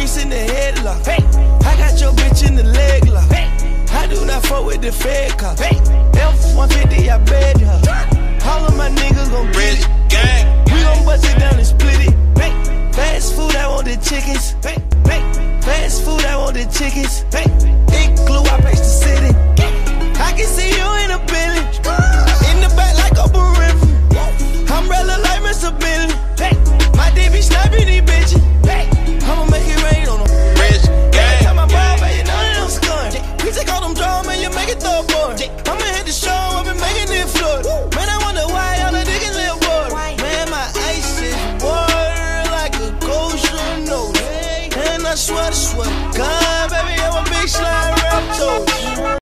in the headlock. Hey. I got your bitch in the leg lock. Hey. I do not fuck with the Fed cop. Hey. F-150, I bet her. All of my niggas gon' get it. Gang. We gon' bust it down and split